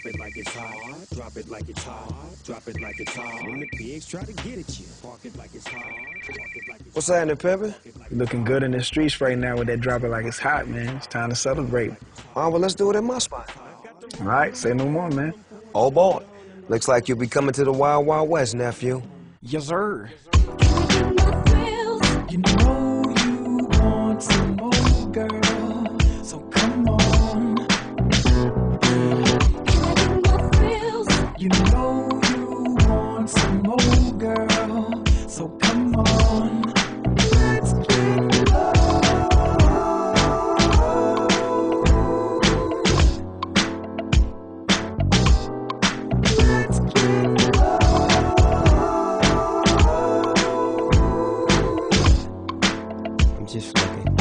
Drop it like it's hot. Drop it like it's hot. Drop it like it's hot. When the pigs try to get at you, park it like it's hot. Park it like it's What's happening, Pimpin'? You looking good in the streets right now with that drop it like it's hot, man. It's time to celebrate. Well, let's do it in my spot. All right, say no more, man. Oh, boy. Looks like you'll be coming to the Wild Wild West, nephew. Yes, sir. You know you want some more, girl, so come on. You know you want some more, girl, so come on. Let's get low. Let's get low. I'm just looking.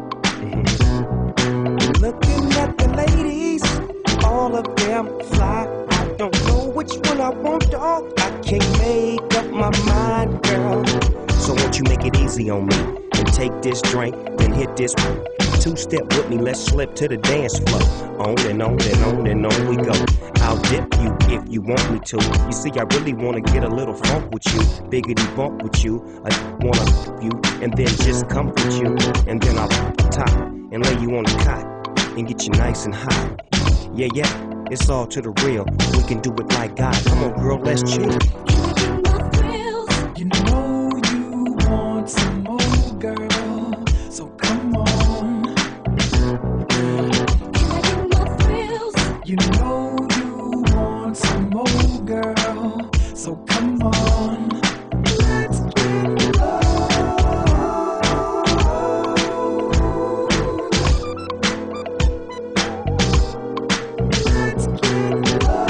Looking at the ladies, all of them fly. I don't know which one I want, dog. I can't make up my mind, girl. So won't you make it easy on me and take this drink, then hit this two-step with me, let's slip to the dance floor. On and on and on and on we go. I'll dip you if you want me to. You see, I really wanna get a little funk with you, biggity bump with you. I wanna you and then just comfort you, and then I'll top and lay you on the cot and get you nice and hot. Yeah, it's all to the real. We can do it like God. Come on, girl, let's chill. You know you want some more, girl, so come on. You know you want some more, girl, so come on. Let's get low. Let's get low.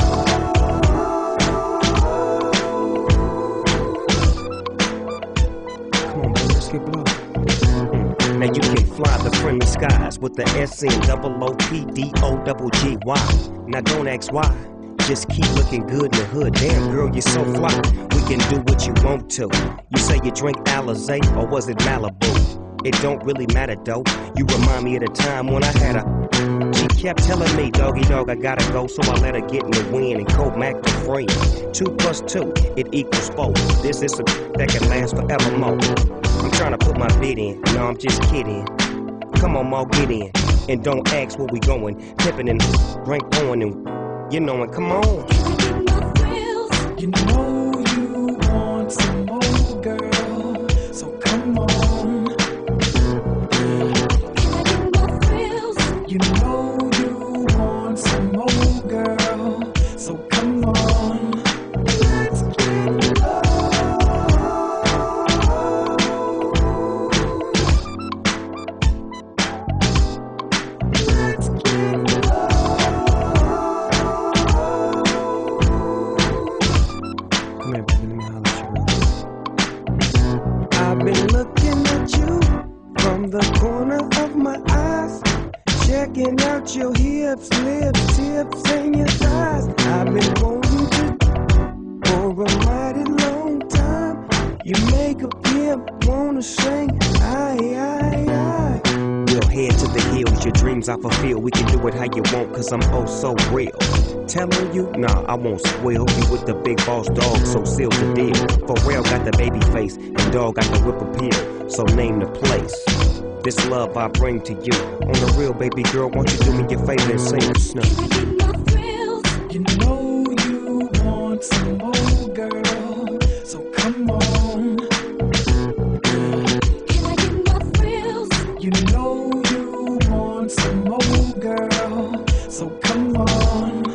Come on, baby, let's get blow. Now you can fly the friendly skies with the SNOOPDOGGY. Now don't ask why, just keep looking good in the hood. Damn girl, you're so fly. We can do what you want to. You say you drink Alizé or was it Malibu? It don't really matter though. You remind me of the time when I had a. She kept telling me, doggy dog, I gotta go, so I let her get in the wind and co-mac the friend. 2 + 2, it equals 4. This is a that can last forevermore. I'm trying to put my bid in, no, I'm just kidding. Come on, Mo, get in, and don't ask where we going. Pippin' and drink pouring and you know it, come on. You know you want some more, girl, so come on. You know you want some more, girl, so come on. Let's get low. Let's get low. Come here, baby, let me holler at you real quick. I've been looking at you from the corner of my eyes, checking out your hips, lips, tips, and your thighs. I've been wanting to for a mighty long time. You make a pimp wanna sing, aye, aye, aye. We'll head to the hills, your dreams I fulfill. We can do it how you want, cause I'm oh so real. Telling you, nah, I won't spoil you with the big boss dog, so seal the deal. For real got the baby face, and dog got the whip appeal, so name the place. This love I bring to you. On the real, baby girl, won't you do me your favor and sing Snoop? You know you want some more, girl, so come on. You know you want some more, girl, so come on.